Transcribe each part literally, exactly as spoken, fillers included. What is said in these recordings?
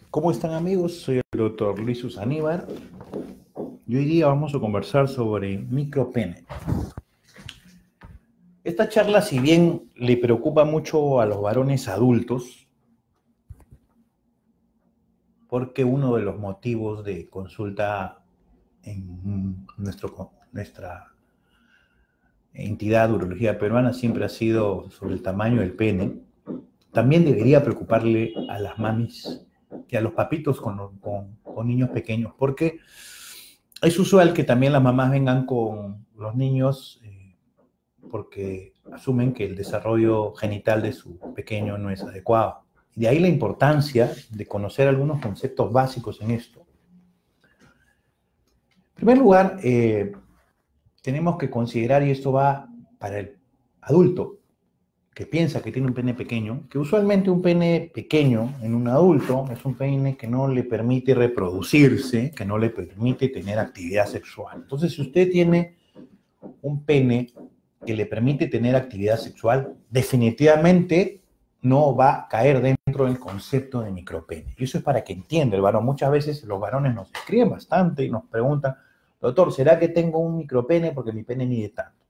¿Cómo están, amigos? Soy el doctor Luis Aníbar y hoy día vamos a conversar sobre micropene. Esta charla, si bien le preocupa mucho a los varones adultos, porque uno de los motivos de consulta en nuestro, nuestra entidad urología peruana siempre ha sido sobre el tamaño del pene, también debería preocuparle a las mamis y a los papitos con, con, con niños pequeños, porque es usual que también las mamás vengan con los niños eh, porque asumen que el desarrollo genital de su pequeño no es adecuado. Y de ahí la importancia de conocer algunos conceptos básicos en esto. En primer lugar, eh, tenemos que considerar, y esto va para el adulto que piensa que tiene un pene pequeño, que usualmente un pene pequeño en un adulto es un pene que no le permite reproducirse, que no le permite tener actividad sexual. Entonces, si usted tiene un pene que le permite tener actividad sexual, definitivamente no va a caer dentro del concepto de micropene. Y eso es para que entienda el varón. Muchas veces los varones nos escriben bastante y nos preguntan, doctor, ¿será que tengo un micropene porque mi pene mide tanto?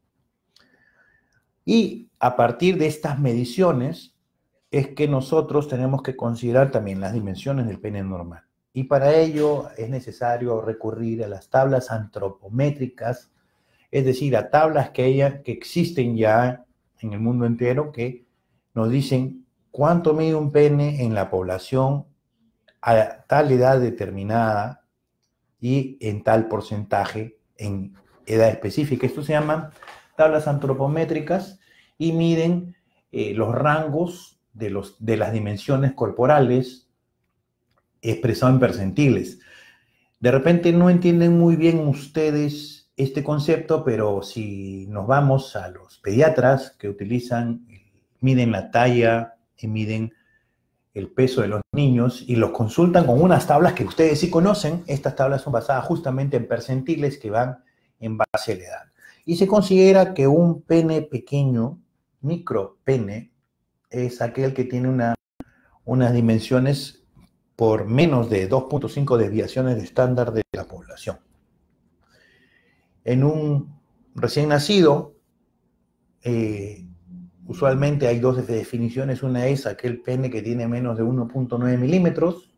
Y a partir de estas mediciones es que nosotros tenemos que considerar también las dimensiones del pene normal. Y para ello es necesario recurrir a las tablas antropométricas, es decir, a tablas que, haya, que existen ya en el mundo entero que nos dicen cuánto mide un pene en la población a tal edad determinada y en tal porcentaje en edad específica. Esto se llaman tablas antropométricas y miden eh, los rangos de, los, de las dimensiones corporales expresado en percentiles. De repente no entienden muy bien ustedes este concepto, pero si nos vamos a los pediatras que utilizan, miden la talla y miden el peso de los niños y los consultan con unas tablas que ustedes sí conocen. Estas tablas son basadas justamente en percentiles que van en base a la edad. Y se considera que un pene pequeño, micropene, es aquel que tiene una, unas dimensiones por menos de dos punto cinco desviaciones de estándar de la población. En un recién nacido, eh, usualmente hay dos definiciones. Una es aquel pene que tiene menos de uno punto nueve milímetros,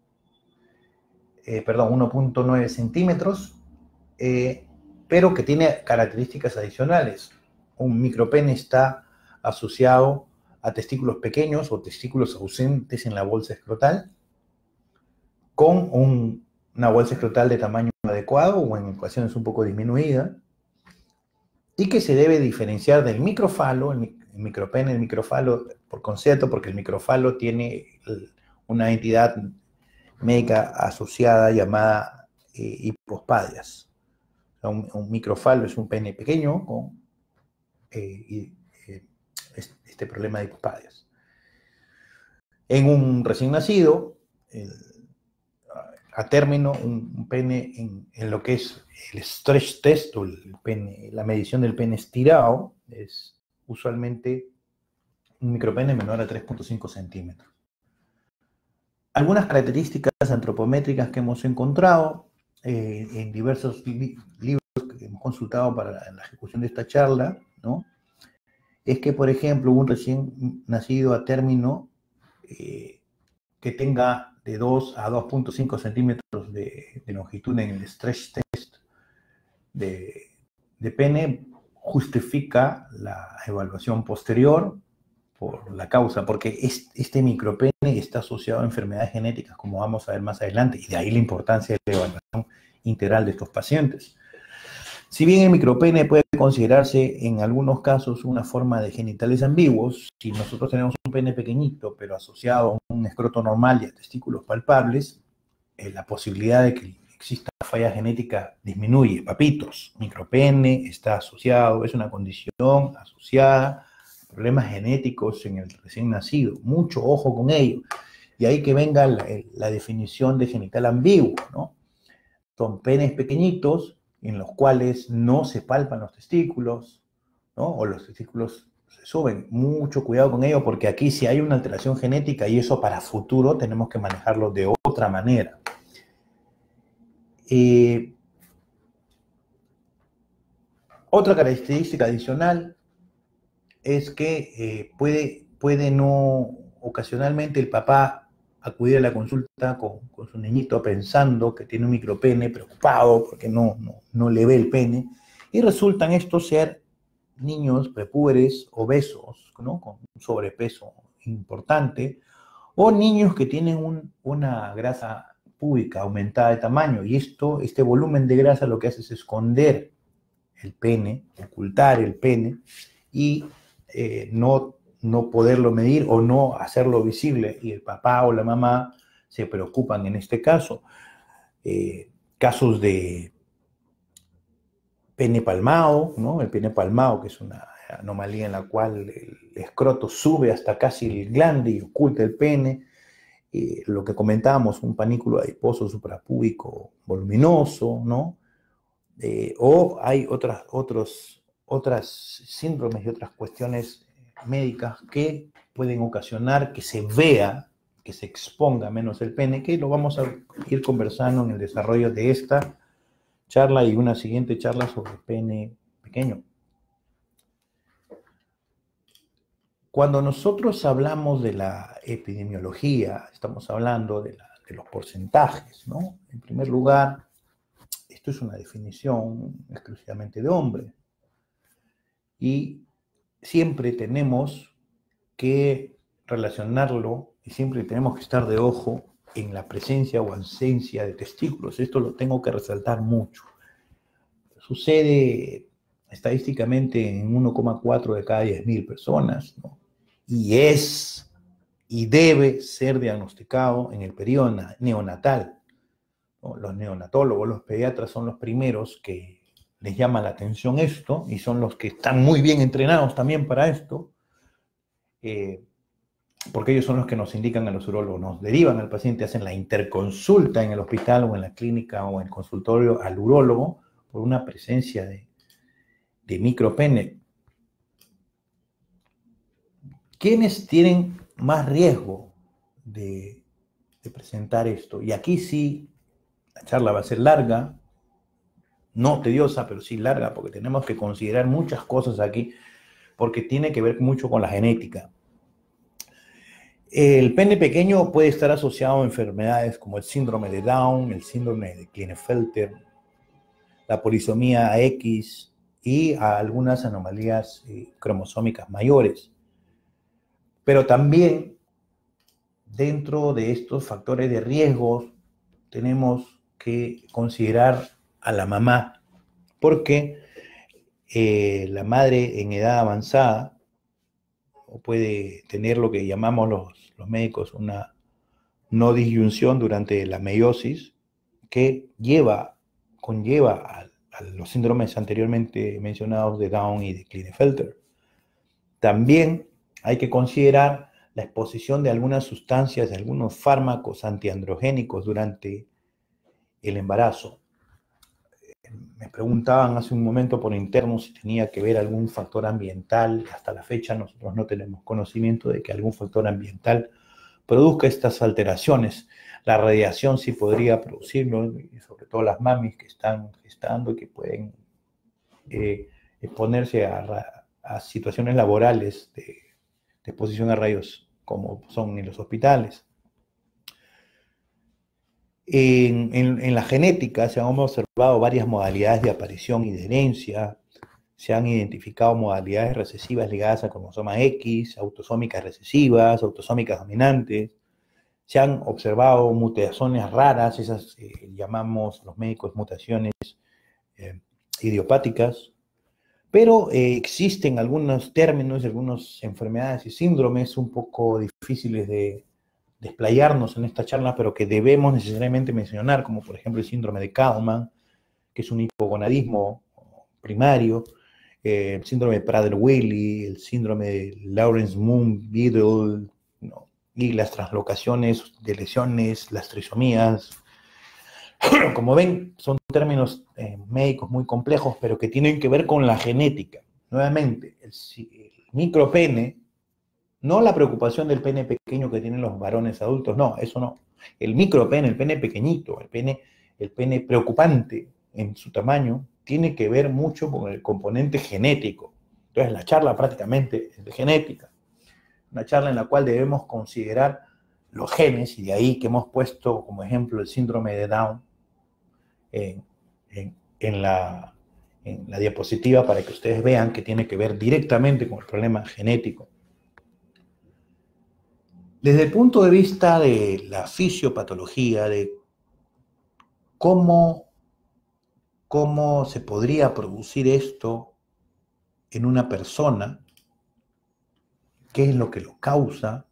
eh, perdón, uno punto nueve centímetros, eh, pero que tiene características adicionales. Un micropene está asociado a testículos pequeños o testículos ausentes en la bolsa escrotal, con un, una bolsa escrotal de tamaño adecuado o en ocasiones un poco disminuida, y que se debe diferenciar del microfalo, el, el micropene, el microfalo por concepto, porque el microfalo tiene una entidad médica asociada llamada eh, hipospadias. O sea, un, un microfalo es un pene pequeño con eh, y, eh, este problema de hipospadias. En un recién nacido, el, a término, un, un pene en, en lo que es el stretch test, o el pene, la medición del pene estirado, es usualmente un micropene menor a tres punto cinco centímetros. Algunas características antropométricas que hemos encontrado eh, en diversos li libros que hemos consultado para la, la ejecución de esta charla, ¿no? Es que, por ejemplo, un recién nacido a término eh, que tenga de dos a dos punto cinco centímetros de, de longitud en el stretch test de, de pene justifica la evaluación posterior por la causa, porque este micropene está asociado a enfermedades genéticas, como vamos a ver más adelante, y de ahí la importancia de la evaluación integral de estos pacientes. Si bien el micropene puede considerarse en algunos casos una forma de genitales ambiguos, si nosotros tenemos un pene pequeñito, pero asociado a un escroto normal y a testículos palpables, eh, la posibilidad de que exista falla genética disminuye. Papitos, micropene está asociado, es una condición asociada a problemas genéticos en el recién nacido. Mucho ojo con ello. Y ahí que venga la, la definición de genital ambiguo, ¿no? Son penes pequeñitos en los cuales no se palpan los testículos, ¿no? O los testículos se suben. Mucho cuidado con ello, porque aquí si hay una alteración genética y eso para futuro tenemos que manejarlo de otra manera. Eh, otra característica adicional es que eh, puede, puede no, ocasionalmente el papá acudir a la consulta con, con su niñito pensando que tiene un micropene, preocupado porque no, no, no le ve el pene, y resultan estos ser niños prepúberes, obesos, ¿no? Con un sobrepeso importante, o niños que tienen un, una grasa púbica aumentada de tamaño, y esto, este volumen de grasa lo que hace es esconder el pene, ocultar el pene, y eh, no, no poderlo medir o no hacerlo visible, y el papá o la mamá se preocupan en este caso. Eh, casos de pene palmado, ¿no? El pene palmado, que es una anomalía en la cual el escroto sube hasta casi el glande y oculta el pene. Eh, lo que comentábamos, un panículo adiposo suprapúbico voluminoso, ¿no? Eh, o hay otras, otros, otras síndromes y otras cuestiones médicas que pueden ocasionar que se vea, que se exponga menos el pene, que lo vamos a ir conversando en el desarrollo de esta charla y una siguiente charla sobre pene pequeño. Cuando nosotros hablamos de la epidemiología, estamos hablando de, la, de los porcentajes, ¿no? En primer lugar, esto es una definición exclusivamente de hombre. Y siempre tenemos que relacionarlo y siempre tenemos que estar de ojo en la presencia o ausencia de testículos. Esto lo tengo que resaltar mucho. Sucede estadísticamente en uno coma cuatro de cada diez mil personas, ¿no? Y es y debe ser diagnosticado en el periodo neonatal, ¿no? Los neonatólogos, los pediatras son los primeros que les llama la atención esto y son los que están muy bien entrenados también para esto, eh, porque ellos son los que nos indican a los urólogos, nos derivan al paciente, hacen la interconsulta en el hospital o en la clínica o en el consultorio al urólogo por una presencia de, de micropene. ¿Quiénes tienen más riesgo de, de presentar esto? Y aquí sí, la charla va a ser larga, no tediosa, pero sí larga, porque tenemos que considerar muchas cosas aquí, porque tiene que ver mucho con la genética. El pene pequeño puede estar asociado a enfermedades como el síndrome de Down, el síndrome de Klinefelter, la polisomía X y a algunas anomalías eh, cromosómicas mayores. Pero también dentro de estos factores de riesgo tenemos que considerar a la mamá, porque eh, la madre en edad avanzada puede tener lo que llamamos los, los médicos una no disyunción durante la meiosis, que lleva, conlleva a, a los síndromes anteriormente mencionados de Down y de Klinefelter. También hay que considerar la exposición de algunas sustancias, de algunos fármacos antiandrogénicos durante el embarazo. Me preguntaban hace un momento por interno si tenía que ver algún factor ambiental. Hasta la fecha nosotros no tenemos conocimiento de que algún factor ambiental produzca estas alteraciones. La radiación sí podría producirlo, y sobre todo las mamis que están gestando y que pueden eh, exponerse a, a situaciones laborales de, de exposición a rayos como son en los hospitales. En, en, en la genética se han observado varias modalidades de aparición y de herencia. Se han identificado modalidades recesivas ligadas al cromosoma X, autosómicas recesivas, autosómicas dominantes. Se han observado mutaciones raras, esas eh, llamamos los médicos mutaciones eh, idiopáticas. Pero eh, existen algunos términos, algunas enfermedades y síndromes un poco difíciles de desplayarnos en esta charla, pero que debemos necesariamente mencionar, como por ejemplo el síndrome de Kalman, que es un hipogonadismo primario, eh, el síndrome de Prader-Willi, el síndrome de Lawrence-Moon-Biddle, ¿no? Y las translocaciones de lesiones, las trisomías. Como ven, son términos eh, médicos muy complejos, pero que tienen que ver con la genética. nuevamente, el, el micropene, no la preocupación del pene pequeño que tienen los varones adultos, no, eso no. El micropene, el pene pequeñito, el pene, el pene preocupante en su tamaño, tiene que ver mucho con el componente genético. Entonces, la charla prácticamente es de genética, una charla en la cual debemos considerar los genes, y de ahí que hemos puesto como ejemplo el síndrome de Down en, en, en, la, en la diapositiva para que ustedes vean que tiene que ver directamente con el problema genético. Desde el punto de vista de la fisiopatología, de cómo, cómo se podría producir esto en una persona, qué es lo que lo causa,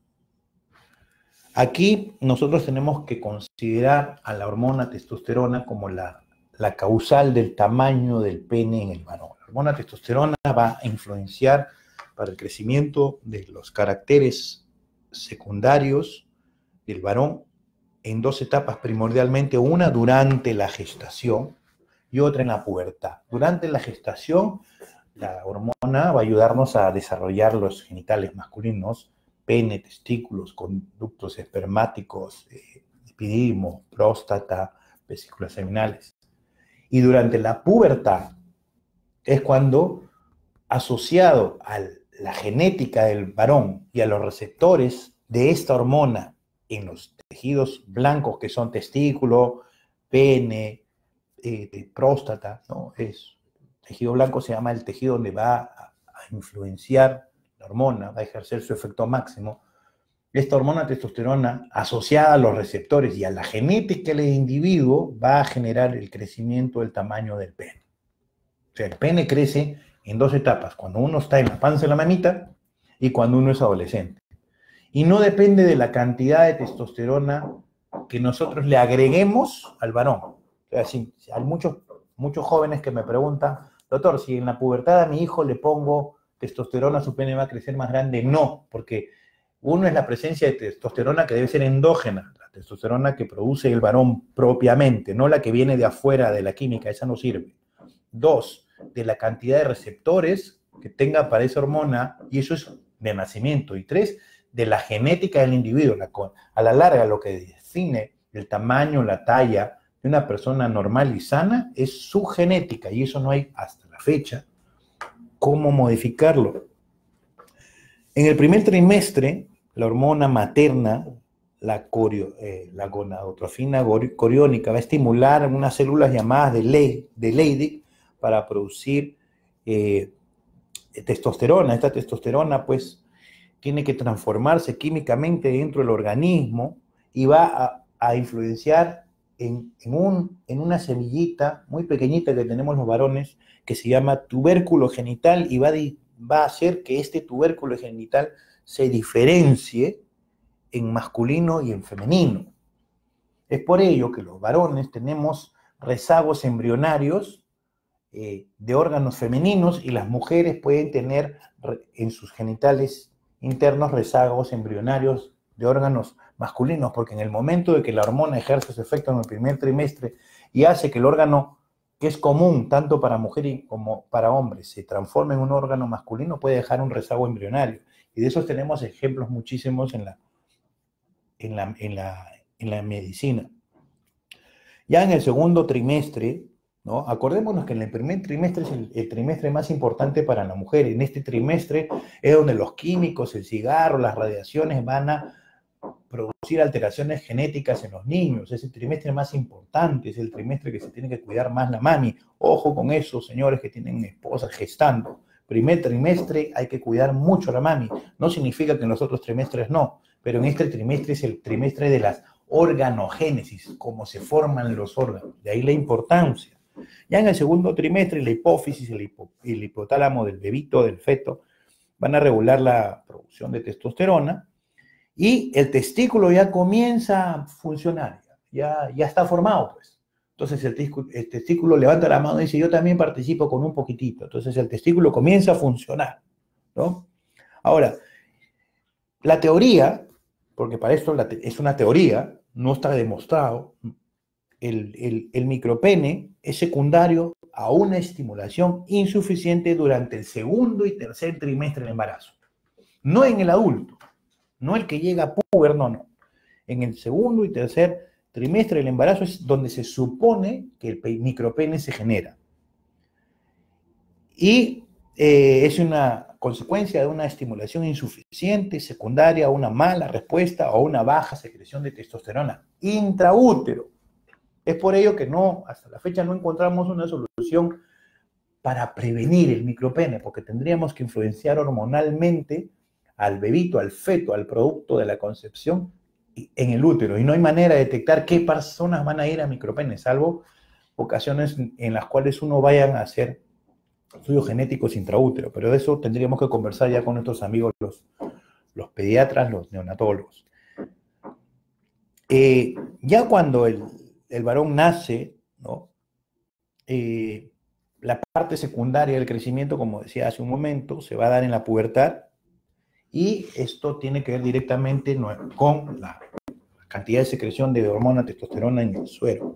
aquí nosotros tenemos que considerar a la hormona testosterona como la, la causal del tamaño del pene en el varón. La hormona testosterona va a influenciar para el crecimiento de los caracteres secundarios del varón en dos etapas primordialmente, una durante la gestación y otra en la pubertad. Durante la gestación, la hormona va a ayudarnos a desarrollar los genitales masculinos, pene, testículos, conductos espermáticos, eh, epididimo, próstata, vesículas seminales. Y durante la pubertad es cuando, asociado a la genética del varón y a los receptores de esta hormona en los tejidos blancos que son testículo, pene, eh, próstata, ¿no? Es, tejido blanco se llama el tejido donde va a, a influenciar la hormona, va a ejercer su efecto máximo. Esta hormona testosterona, asociada a los receptores y a la genética del individuo, va a generar el crecimiento del tamaño del pene. O sea, el pene crece en dos etapas, cuando uno está en la panza de la mamita y cuando uno es adolescente. Y no depende de la cantidad de testosterona que nosotros le agreguemos al varón. O sea, sí, hay muchos, muchos jóvenes que me preguntan, doctor, si en la pubertad a mi hijo le pongo testosterona, ¿su pene va a crecer más grande? No, porque uno es la presencia de testosterona que debe ser endógena, la testosterona que produce el varón propiamente, no la que viene de afuera de la química, esa no sirve. Dos, de la cantidad de receptores que tenga para esa hormona, y eso es de nacimiento. Y tres, de la genética del individuo. La, a la larga, lo que define el tamaño, la talla de una persona normal y sana es su genética, y eso no hay hasta la fecha cómo modificarlo. En el primer trimestre, la hormona materna, la, corio, eh, la gonadotrofina coriónica, va a estimular unas células llamadas de, Ley, de Leydig para producir eh, testosterona. Esta testosterona, pues, tiene que transformarse químicamente dentro del organismo y va a, a influenciar en, en, un, en una semillita muy pequeñita que tenemos los varones, que se llama tubérculo genital, y va, de, va a hacer que este tubérculo genital se diferencie en masculino y en femenino. Es por ello que los varones tenemos rezagos embrionarios eh, de órganos femeninos, y las mujeres pueden tener en sus genitales internos rezagos embrionarios de órganos masculinos, porque en el momento de que la hormona ejerce su efecto en el primer trimestre y hace que el órgano que es común tanto para mujeres como para hombres se transforme en un órgano masculino, puede dejar un rezago embrionario. Y de esos tenemos ejemplos muchísimos en la, en la, en la, en la medicina. Ya en el segundo trimestre, ¿no? Acordémonos que en el primer trimestre es el, el trimestre más importante para la mujer. En este trimestre es donde los químicos, el cigarro, las radiaciones van a producir alteraciones genéticas en los niños. Es el trimestre más importante, es el trimestre que se tiene que cuidar más la mami. Ojo con eso, señores que tienen esposas gestando. Primer trimestre hay que cuidar mucho a la mami. No significa que en los otros trimestres no, pero en este trimestre es el trimestre de las organogénesis, cómo se forman los órganos. De ahí la importancia. Ya en el segundo trimestre, la hipófisis, el, hipo, el hipotálamo del bebito, del feto, van a regular la producción de testosterona, y el testículo ya comienza a funcionar, ya, ya está formado, pues. Entonces el testículo, el testículo levanta la mano y dice, yo también participo con un poquitito. Entonces el testículo comienza a funcionar, ¿no? Ahora, la teoría, porque para esto la te, es una teoría, no está demostrado, el, el, el micropene es secundario a una estimulación insuficiente durante el segundo y tercer trimestre del embarazo. No en el adulto, no el que llega a puber, no, no. En el segundo y tercer trimestre del embarazo es donde se supone que el micropene se genera. Y eh, es una consecuencia de una estimulación insuficiente, secundaria a una mala respuesta o una baja secreción de testosterona intraútero. Es por ello que no, hasta la fecha no encontramos una solución para prevenir el micropene, porque tendríamos que influenciar hormonalmente al bebito, al feto, al producto de la concepción en el útero. Y no hay manera de detectar qué personas van a ir a micropene, salvo ocasiones en las cuales uno vaya a hacer estudios genéticos intraútero. Pero de eso tendríamos que conversar ya con nuestros amigos, los, los pediatras, los neonatólogos. Eh, ya cuando el, el varón nace, ¿no? Eh, la parte secundaria del crecimiento, como decía hace un momento, se va a dar en la pubertad, y esto tiene que ver directamente con la cantidad de secreción de hormona testosterona en el suero.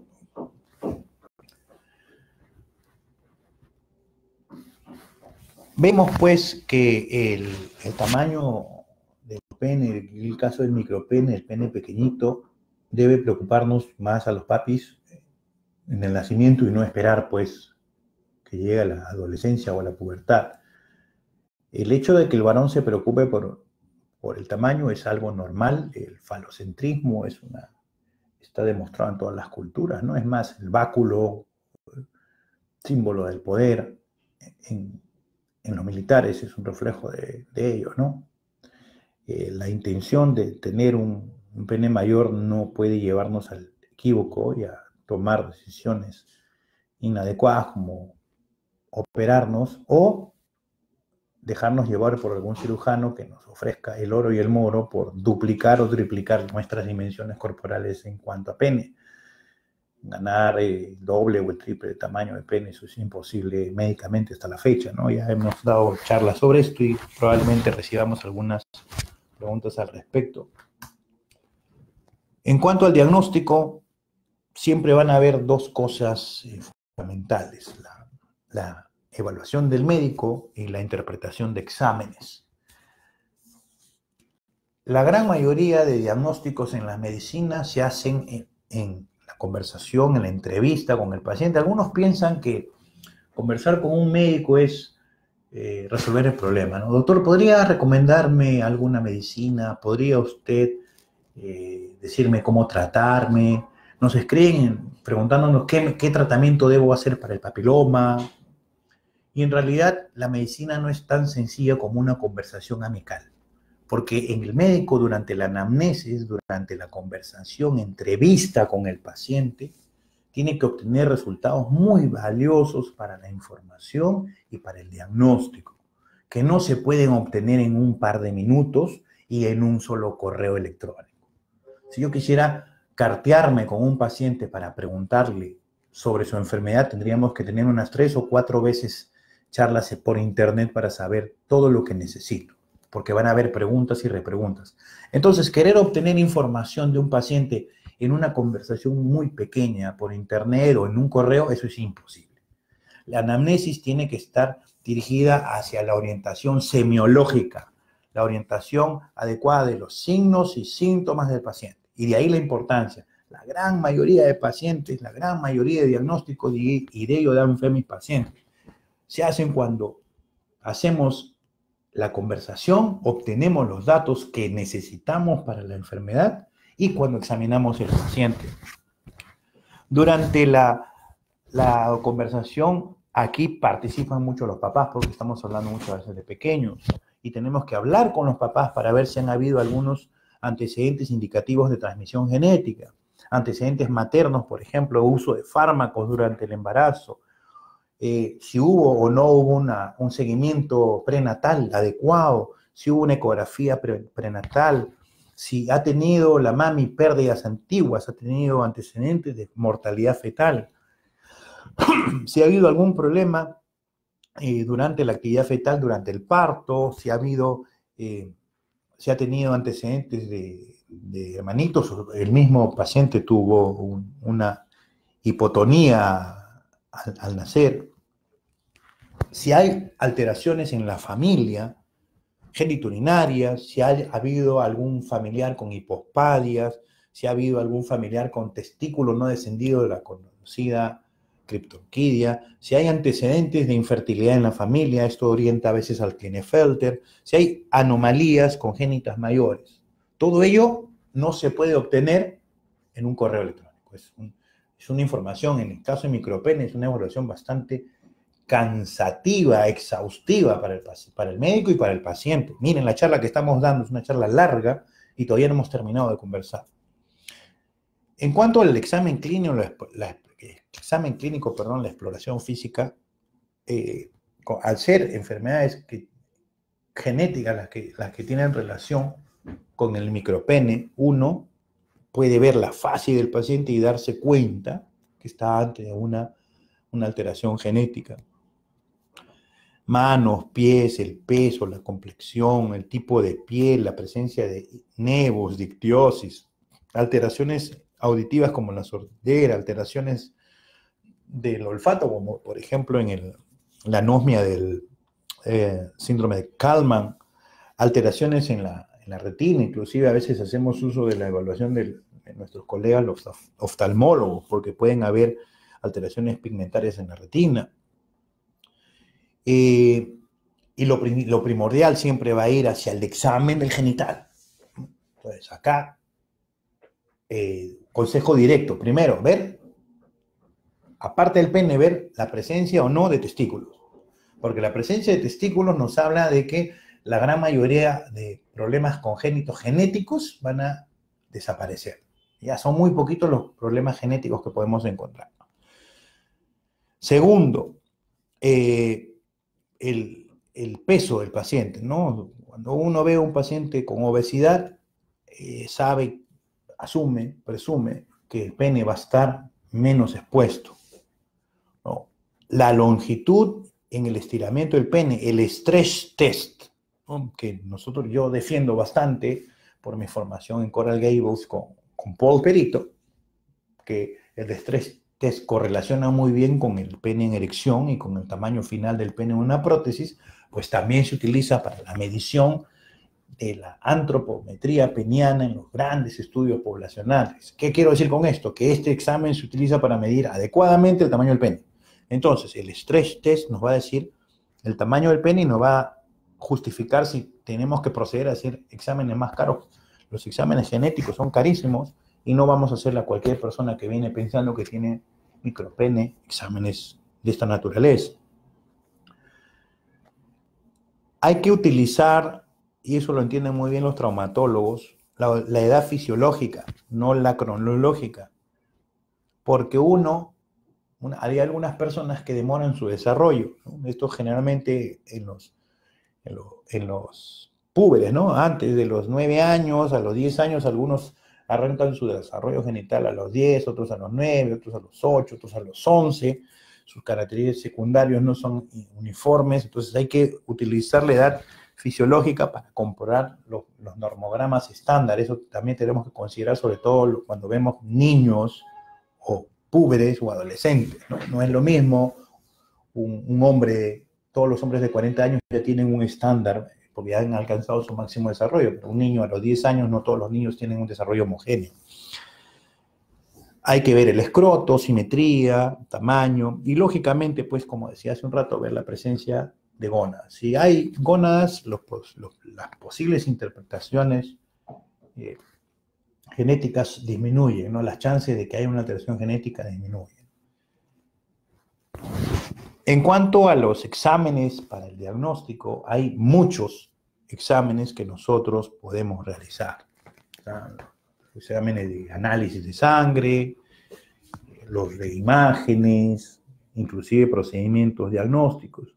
Vemos pues que el, el tamaño del pene, en el caso del micropene, el pene pequeñito, debe preocuparnos más a los papis en el nacimiento y no esperar pues que llegue a la adolescencia o a la pubertad. El hecho de que el varón se preocupe por, por el tamaño es algo normal. El falocentrismo es una, está demostrado en todas las culturas, ¿no? Es más, el báculo, símbolo del poder, en, en los militares es un reflejo de, de ello, ¿no? Eh, la intención de tener un, un pene mayor no puede llevarnos al equívoco y a tomar decisiones inadecuadas como operarnos o dejarnos llevar por algún cirujano que nos ofrezca el oro y el moro por duplicar o triplicar nuestras dimensiones corporales en cuanto a pene. Ganar el doble o el triple de tamaño de pene, eso es imposible médicamente hasta la fecha, ¿no? Ya hemos dado charlas sobre esto y probablemente recibamos algunas preguntas al respecto. En cuanto al diagnóstico, siempre van a haber dos cosas eh, fundamentales: la, la evaluación del médico y la interpretación de exámenes. La gran mayoría de diagnósticos en la medicina se hacen en, en la conversación, en la entrevista con el paciente. Algunos piensan que conversar con un médico es eh, resolver el problema, ¿no? Doctor, ¿podría recomendarme alguna medicina? ¿Podría usted eh, decirme cómo tratarme? Nos escriben preguntándonos qué, qué tratamiento debo hacer para el papiloma. Y en realidad la medicina no es tan sencilla como una conversación amical, porque en el médico, durante la anamnesis, durante la conversación, entrevista con el paciente, tiene que obtener resultados muy valiosos para la información y para el diagnóstico, que no se pueden obtener en un par de minutos y en un solo correo electrónico. Si yo quisiera cartearme con un paciente para preguntarle sobre su enfermedad, tendríamos que tener unas tres o cuatro veces charlas por internet para saber todo lo que necesito, porque van a haber preguntas y repreguntas. Entonces, querer obtener información de un paciente en una conversación muy pequeña por internet o en un correo, eso es imposible. La anamnesis tiene que estar dirigida hacia la orientación semiológica, la orientación adecuada de los signos y síntomas del paciente. Y de ahí la importancia. La gran mayoría de pacientes, la gran mayoría de diagnósticos, y de ello dan fe a mis pacientes, se hacen cuando hacemos la conversación, obtenemos los datos que necesitamos para la enfermedad y cuando examinamos el paciente. Durante la, la conversación, aquí participan mucho los papás porque estamos hablando muchas veces de pequeños y tenemos que hablar con los papás para ver si han habido algunos antecedentes indicativos de transmisión genética, antecedentes maternos, por ejemplo, uso de fármacos durante el embarazo, Eh, si hubo o no hubo una, un seguimiento prenatal adecuado, si hubo una ecografía pre, prenatal, si ha tenido la mami pérdidas antiguas, ha tenido antecedentes de mortalidad fetal, si ha habido algún problema eh, durante la actividad fetal, durante el parto, si ha habido, eh, si ha tenido antecedentes de, de hermanitos, el mismo paciente tuvo un, una hipotonía al, al nacer, si hay alteraciones en la familia, genitourinarias, si ha habido algún familiar con hipospadias, si ha habido algún familiar con testículo no descendido de la conocida criptorquidia, si hay antecedentes de infertilidad en la familia, esto orienta a veces al Klinefelter, si hay anomalías congénitas mayores. Todo ello no se puede obtener en un correo electrónico. Es, un, es una información, en el caso de micropene, es una evaluación bastante cansativa, exhaustiva para el, para el médico y para el paciente. Miren, la charla que estamos dando es una charla larga y todavía no hemos terminado de conversar. En cuanto al examen clínico, la, la, examen clínico, perdón, la exploración física, eh, al ser enfermedades que, genéticas las que, las que tienen relación con el micropene, uno puede ver la fase del paciente y darse cuenta que está ante una, una alteración genética. Manos, pies, el peso, la complexión, el tipo de piel, la presencia de nevos, de ictiosis, alteraciones auditivas como la sordera, alteraciones del olfato, como por ejemplo en el, la anosmia del eh, síndrome de Kallmann, alteraciones en la, en la retina, inclusive a veces hacemos uso de la evaluación de, de nuestros colegas los oftalmólogos, porque pueden haber alteraciones pigmentarias en la retina. Eh, y lo, lo primordial siempre va a ir hacia el examen del genital. Entonces, acá, eh, consejo directo. Primero, ver, aparte del pene, ver la presencia o no de testículos. Porque la presencia de testículos nos habla de que la gran mayoría de problemas congénitos genéticos van a desaparecer. Ya son muy poquitos los problemas genéticos que podemos encontrar. Segundo, eh, El, el peso del paciente, ¿no? Cuando uno ve a un paciente con obesidad, eh, sabe, asume, presume que el pene va a estar menos expuesto, ¿no? La longitud en el estiramiento del pene, el stretch test, ¿no? Que nosotros, yo defiendo bastante por mi formación en Coral Gables con, con Paul Perito, que el stretch test correlaciona muy bien con el pene en erección y con el tamaño final del pene en una prótesis, pues también se utiliza para la medición de la antropometría peniana en los grandes estudios poblacionales. ¿Qué quiero decir con esto? Que este examen se utiliza para medir adecuadamente el tamaño del pene. Entonces, el stretch test nos va a decir el tamaño del pene y nos va a justificar si tenemos que proceder a hacer exámenes más caros. Los exámenes genéticos son carísimos y no vamos a hacerle a cualquier persona que viene pensando que tiene micropene exámenes de esta naturaleza. Hay que utilizar, y eso lo entienden muy bien los traumatólogos, la, la edad fisiológica, no la cronológica. Porque uno, una, hay algunas personas que demoran su desarrollo, ¿no? Esto generalmente en los, en, lo, en los púberes, ¿no? Antes de los nueve años, a los diez años, algunos arrancan su desarrollo genital a los diez, otros a los nueve, otros a los ocho, otros a los once. Sus características secundarias no son uniformes, entonces hay que utilizar la edad fisiológica para comparar los, los normogramas estándar. Eso también tenemos que considerar, sobre todo cuando vemos niños o púberes o adolescentes, ¿no? No es lo mismo un, un hombre, todos los hombres de cuarenta años ya tienen un estándar, porque ya han alcanzado su máximo desarrollo, pero un niño a los diez años, no todos los niños tienen un desarrollo homogéneo. Hay que ver el escroto, simetría, tamaño, y lógicamente, pues, como decía hace un rato, ver la presencia de gónadas. Si hay gónadas, los, los, las posibles interpretaciones eh, genéticas disminuyen, ¿no? Las chances de que haya una alteración genética disminuyen. En cuanto a los exámenes para el diagnóstico, hay muchos exámenes que nosotros podemos realizar. Exámenes de análisis de sangre, los de imágenes, inclusive procedimientos diagnósticos.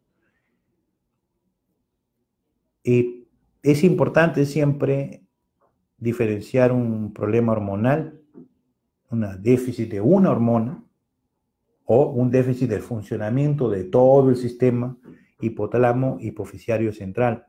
Y es importante siempre diferenciar un problema hormonal, un déficit de una hormona, o un déficit del funcionamiento de todo el sistema hipotálamo hipoficiario central.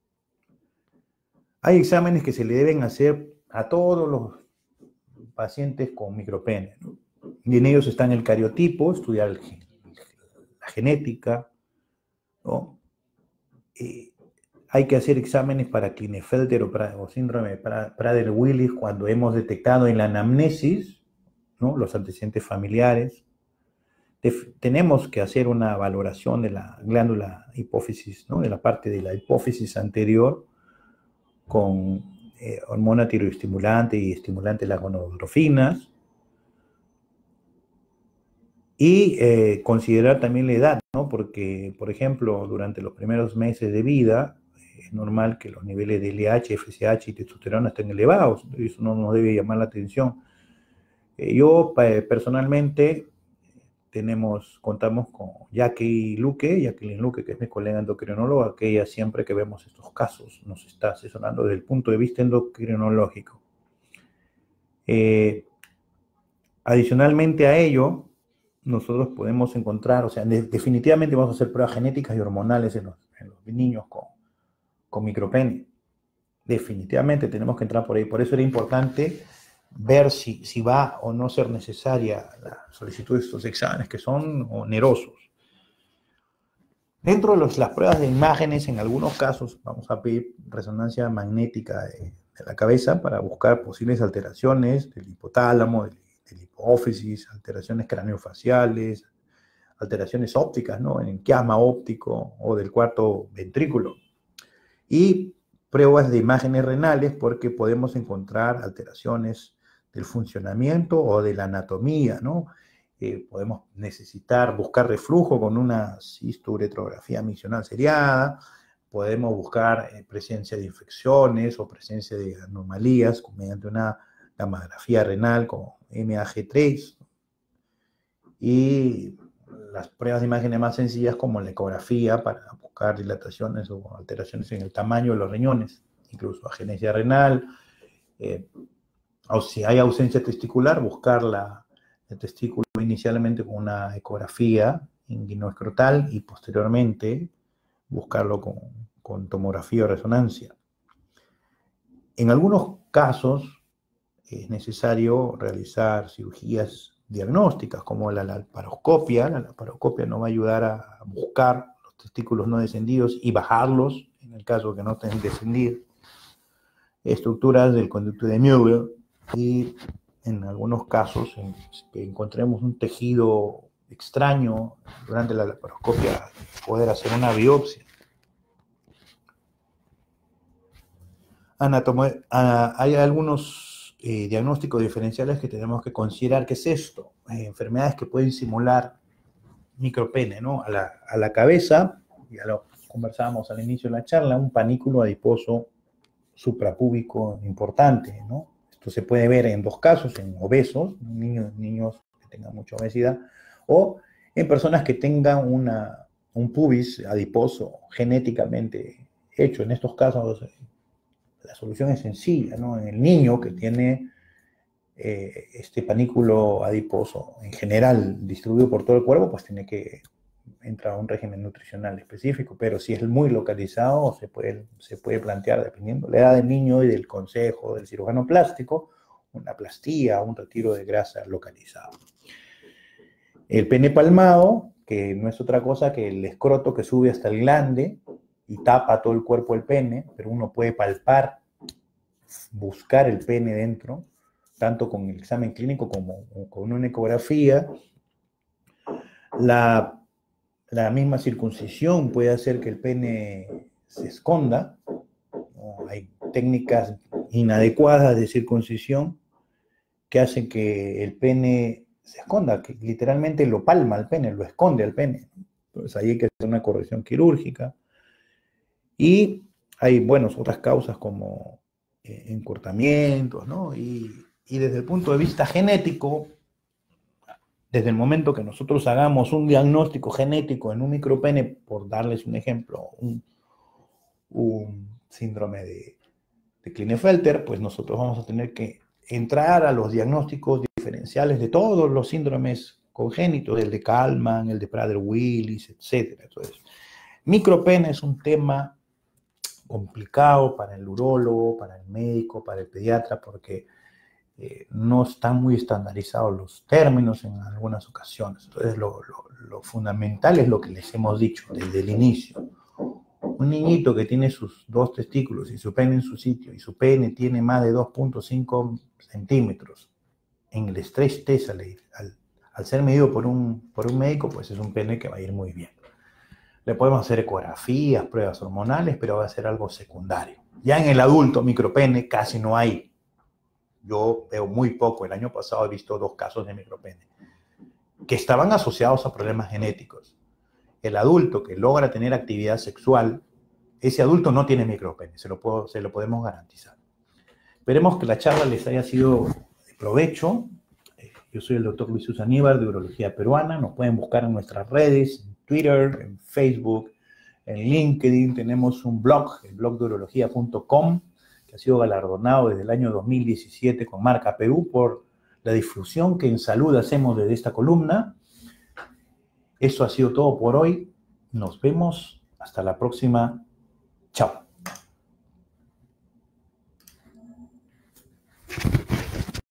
Hay exámenes que se le deben hacer a todos los pacientes con micropene, ¿no? y en ellos están el cariotipo, estudiar el, la genética, ¿no? Eh, hay que hacer exámenes para Klinefelter o, para, o síndrome de Prader-Willi cuando hemos detectado en la anamnesis, ¿no?, los antecedentes familiares. Def, tenemos que hacer una valoración de la glándula hipófisis, ¿no?, de la parte de la hipófisis anterior con eh, hormona tiroestimulante y estimulante de las gonadotrophinas. Y eh, considerar también la edad, ¿no? Porque, por ejemplo, durante los primeros meses de vida, es normal que los niveles de L H, F S H y testosterona estén elevados. Eso no nos debe llamar la atención. Eh, yo, eh, personalmente, tenemos, contamos con Jackie Luque, Jacqueline Luque, que es mi colega endocrinóloga, que ella siempre que vemos estos casos nos está asesorando desde el punto de vista endocrinológico. Eh, adicionalmente a ello, nosotros podemos encontrar, o sea, de, definitivamente vamos a hacer pruebas genéticas y hormonales en los, en los niños con, con micropene. Definitivamente tenemos que entrar por ahí. Por eso era importante ver si, si va o no ser necesaria la solicitud de estos exámenes, que son onerosos. Dentro de los, las pruebas de imágenes, en algunos casos, vamos a pedir resonancia magnética de, de la cabeza para buscar posibles alteraciones del hipotálamo, del de la hipófisis, alteraciones craneofaciales, alteraciones ópticas, ¿no?, en el quiasma óptico o del cuarto ventrículo. Y pruebas de imágenes renales porque podemos encontrar alteraciones del funcionamiento o de la anatomía, ¿no? Eh, podemos necesitar buscar reflujo con una cisturetrografía miccional seriada, podemos buscar eh, presencia de infecciones o presencia de anomalías mediante una gammagrafía renal con M A G tres, y las pruebas de imágenes más sencillas como la ecografía para buscar dilataciones o alteraciones en el tamaño de los riñones, incluso agenesia renal, eh, o si hay ausencia testicular, buscar la, el testículo inicialmente con una ecografía inguinoescrotal y posteriormente buscarlo con, con tomografía o resonancia. En algunos casos es necesario realizar cirugías diagnósticas como la laparoscopia. La laparoscopia nos va a ayudar a buscar los testículos no descendidos y bajarlos en el caso que no estén descendidos, estructuras del conducto de Müller, y en algunos casos en que encontremos un tejido extraño durante la laparoscopia, poder hacer una biopsia. Anatomo, ah, hay algunos eh, diagnósticos diferenciales que tenemos que considerar. ¿Qué es esto? Eh, enfermedades que pueden simular micropene, ¿no? A la, a la cabeza, ya lo conversábamos al inicio de la charla, un panículo adiposo suprapúbico importante, ¿no? Esto se puede ver en dos casos, en obesos, niños, niños que tengan mucha obesidad, o en personas que tengan una, un pubis adiposo genéticamente hecho. En estos casos, la solución es sencilla, ¿no? En el niño que tiene eh, este panículo adiposo en general distribuido por todo el cuerpo, pues tiene que entrar a un régimen nutricional específico, pero si es muy localizado, se puede, se puede plantear, dependiendo de la edad del niño y del consejo del cirujano plástico, una plastía, un retiro de grasa localizado. El pene palmado, que no es otra cosa que el escroto que sube hasta el glande y tapa todo el cuerpo del pene, pero uno puede palpar, buscar el pene dentro, tanto con el examen clínico como con una ecografía. La, la misma circuncisión puede hacer que el pene se esconda, ¿no? Hay técnicas inadecuadas de circuncisión que hacen que el pene se esconda, que literalmente lo palma al pene, lo esconde al pene. Entonces ahí hay que hacer una corrección quirúrgica. Y hay, bueno, otras causas como eh, encurtamientos, ¿no? Y, y desde el punto de vista genético, desde el momento que nosotros hagamos un diagnóstico genético en un micropene, por darles un ejemplo, un, un síndrome de, de Klinefelter, pues nosotros vamos a tener que entrar a los diagnósticos diferenciales de todos los síndromes congénitos, el de Kallmann, el de Prader-Willi, etcétera. Entonces, micropene es un tema complicado para el urólogo, para el médico, para el pediatra, porque eh, no están muy estandarizados los términos en algunas ocasiones. Entonces, lo, lo, lo fundamental es lo que les hemos dicho desde el inicio. Un niñito que tiene sus dos testículos y su pene en su sitio, y su pene tiene más de dos punto cinco centímetros, en el estrés test, al, al, al ser medido por un, por un médico, pues es un pene que va a ir muy bien. Le podemos hacer ecografías, pruebas hormonales, pero va a ser algo secundario. Ya en el adulto, micropene casi no hay. Yo veo muy poco. El año pasado he visto dos casos de micropene que estaban asociados a problemas genéticos. El adulto que logra tener actividad sexual, ese adulto no tiene micropene, se lo, puedo, se lo podemos garantizar. Esperemos que la charla les haya sido de provecho. Yo soy el doctor Luis Usaníbar, de Urología Peruana. Nos pueden buscar en nuestras redes, en Twitter, en Facebook, en LinkedIn. Tenemos un blog, el blog de urología punto com, que ha sido galardonado desde el año dos mil diecisiete con marca Perú por la difusión que en salud hacemos desde esta columna. Eso ha sido todo por hoy. Nos vemos. Hasta la próxima. Chao.